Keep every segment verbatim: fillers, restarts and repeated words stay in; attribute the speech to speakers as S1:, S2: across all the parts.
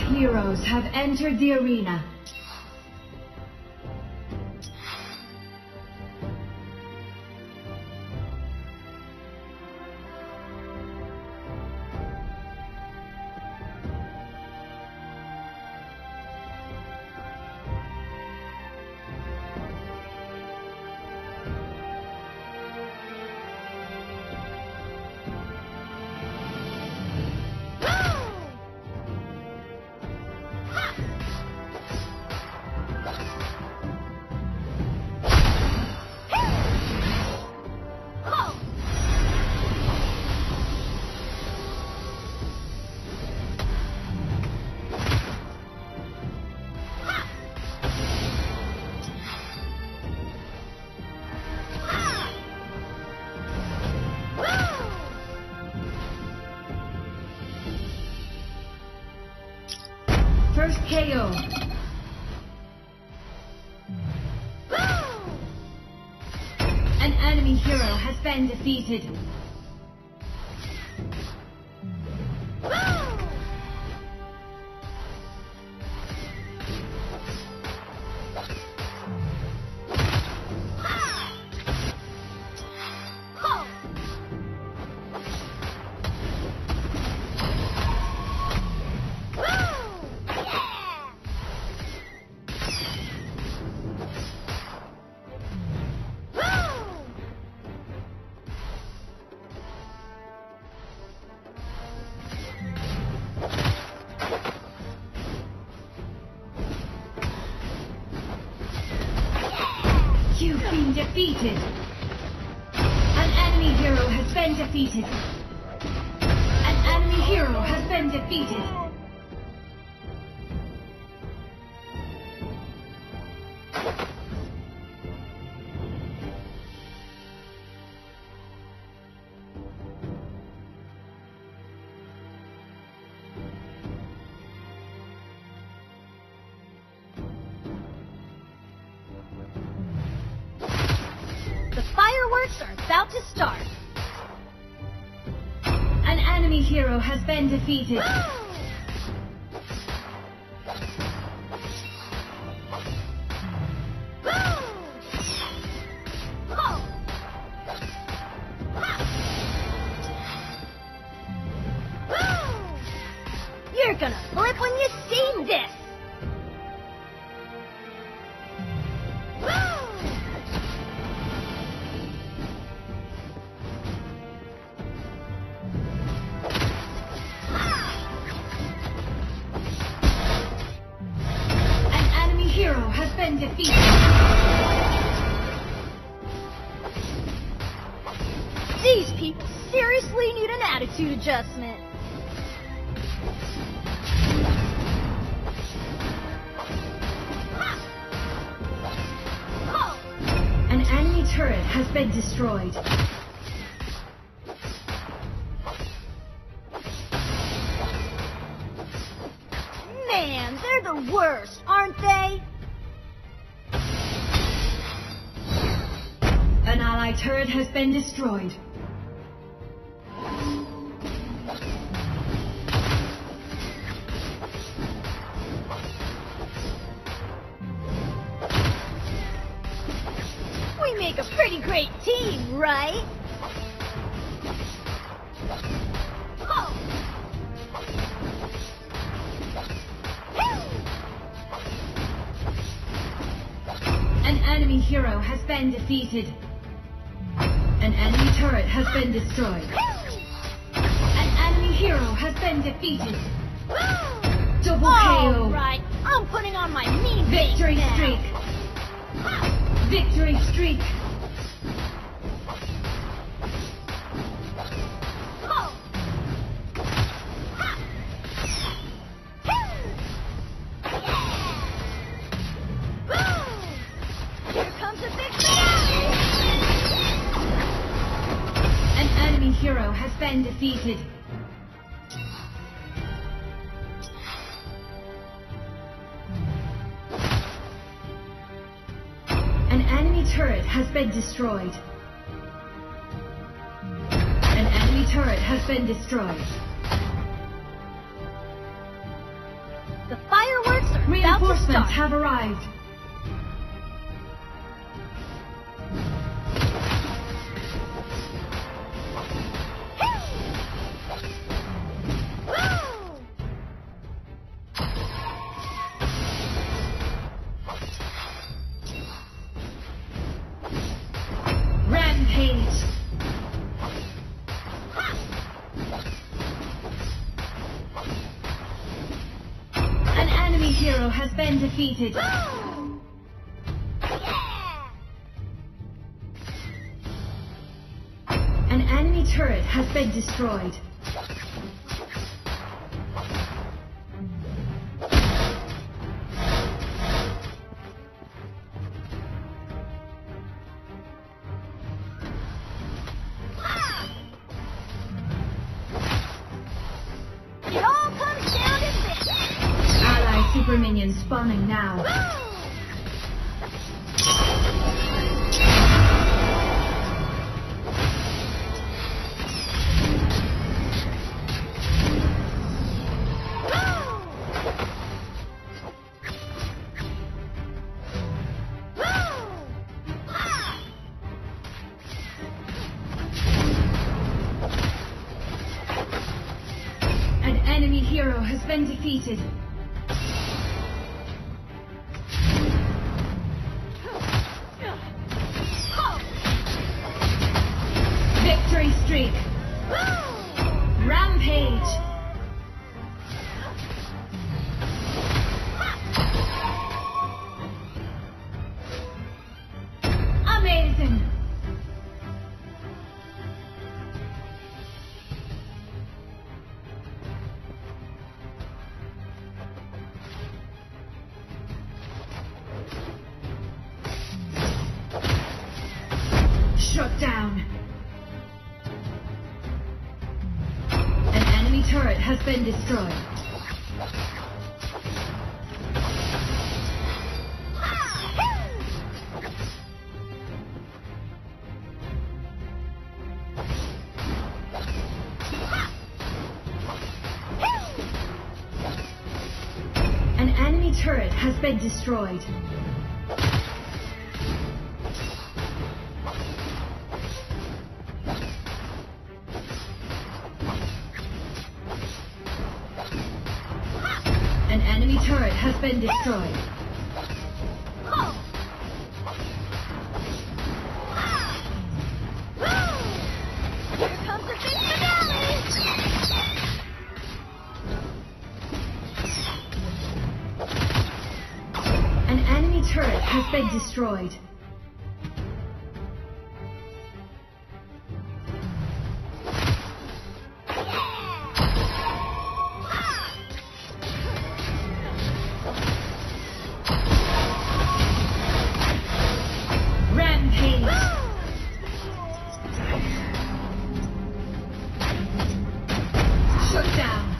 S1: Heroes have entered the arena. First K O. An enemy hero has been defeated. You've been defeated. An enemy hero has been defeated. An enemy hero has been defeated.
S2: Fireworks are about to start.
S1: An enemy hero has been defeated.
S2: You're gonna flip when you see this.
S1: Hero has been defeated.
S2: These people seriously need an attitude adjustment.
S1: An enemy turret has been destroyed.
S2: Man, they're the worst, aren't they?
S1: An ally turret has been destroyed.
S2: We make a pretty great team, right? Oh.
S1: An enemy hero has been defeated. An enemy turret has been destroyed. An enemy hero has been defeated. Double K O.
S2: All right, I'm putting on my mean face
S1: Victory
S2: now.
S1: streak. Victory streak.
S2: Here comes a victory!
S1: An enemy hero has been defeated. An enemy turret has been destroyed. An enemy turret has been destroyed.
S2: The fireworks are about to
S1: Reinforcements
S2: start.
S1: have arrived. Rampage. An enemy hero has been defeated. An enemy turret has been destroyed.
S2: It all comes down to this.
S1: Ally super minions spawning now. An enemy hero has been defeated. Victory streak. Rampage. Amazing. Shut down. An enemy turret has been destroyed. An enemy turret has been destroyed. An enemy turret has been destroyed.
S2: Here comes the big finale.
S1: An enemy turret has been destroyed. Rampage. Shut down.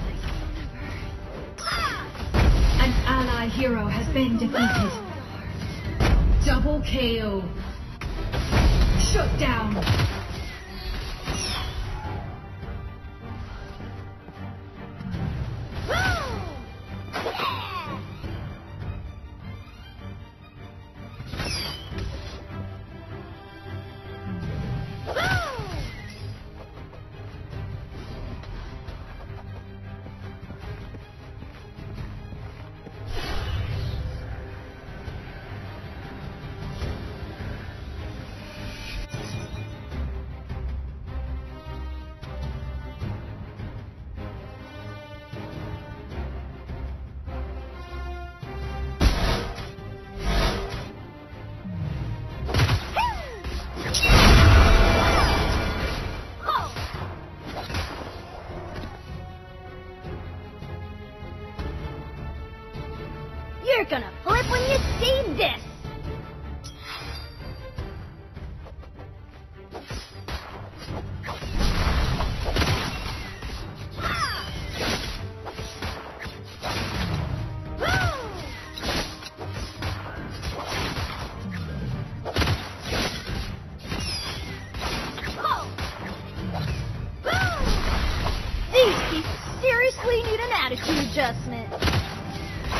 S1: An ally hero has been defeated. Double K O. Shut down.
S2: You're gonna flip when you see this. These people seriously need an attitude adjustment.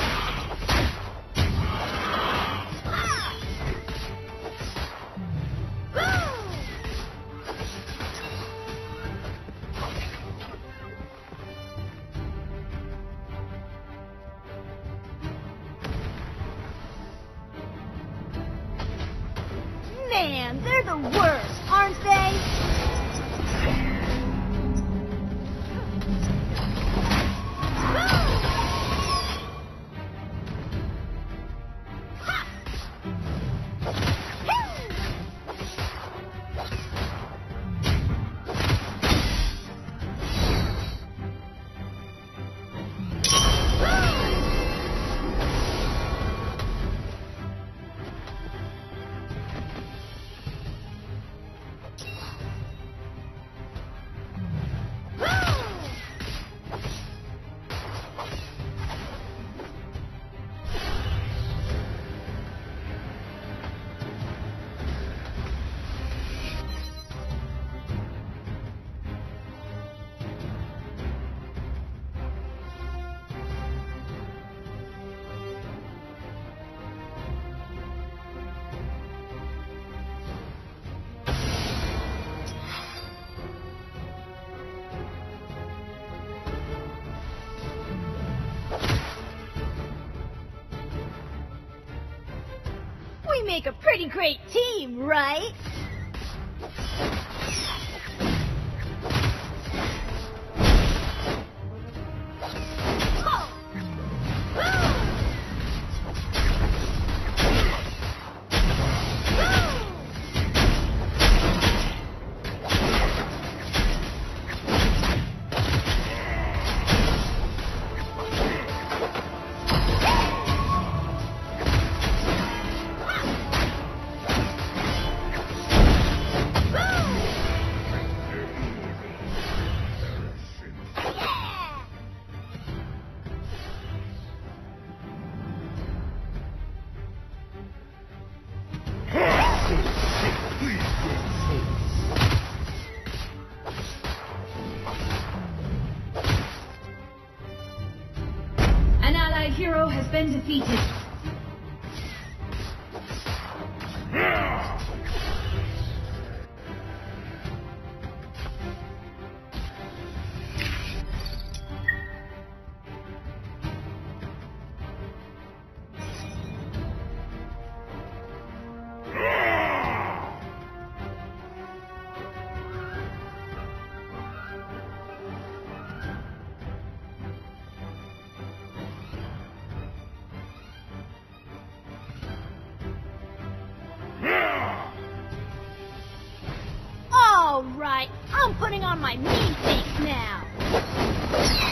S2: Man, they're the worst, aren't they? We make a pretty great team, right?
S1: An allied hero has been defeated.
S2: All right, I'm putting on my mean face now.